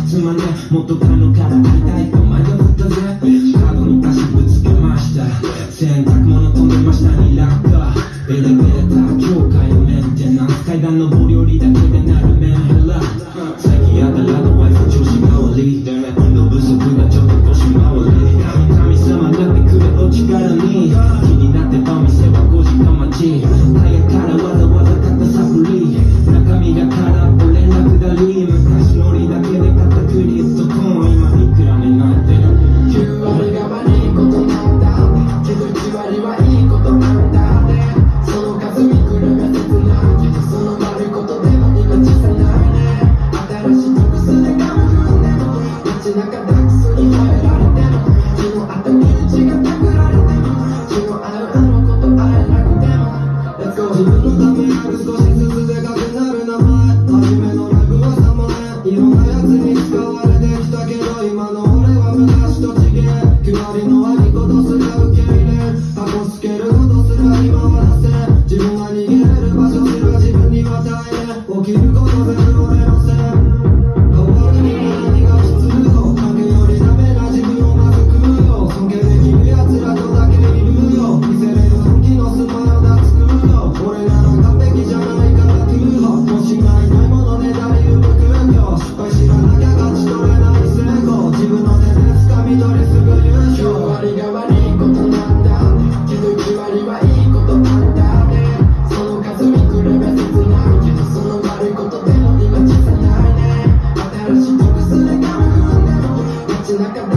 つまんね元カノから会いたいと迷ったぜ。カードに足しぶつけました。洗濯物飛んで真下に落下。エレベーター境界のメンテナンス、階段上り下りだけでなるメンヘラ。最近やたらのワイフ調子変わり、運動不足がちょっと腰回り。神様だってくれお力に、気になってた店は5時間待ち。タイヤからわざわざ買ったサプリ、中身が空っぽ連絡だり。昔のりだけで買ったクリプトコーン、今いくらになってる。 9割が悪いことなんだけど1割はいいことなんだね。その数見比べてくないけど、その悪いことでも今小さないね。新しい特殊でガム踏んでも、街中ダックスに吠えられても、日の当たり道がたぐられても、気の合うあの子と会えなくても、Let's go。 自分のためやる少しずつでかくなる名前、初めのライブは3万円、いろんなやつに使われてきたけど、今の俺は昔と違え。9割の悪いことすら受け入れ、過去つけることすら今は出せ。自分が逃げれる場所すら自分には与え、起きること全部俺のせい。変わるには何が必要、影よりダメな自分をまず食うよ。尊敬できる奴らとだけいるよ。見せれる本気のスマイルだ作るよ。俺なら完璧じゃないからトゥーホ、もしないないもので誰動くよ。失敗知らなきゃ勝ち取れない成功、自分の手で掴み取りすぐ優勝。9割が悪いことなんだけど1割はいいことなんだね。その数見比べてくないけど、その悪いことでも今小さないね。新しい特殊でガム踏んでも、街中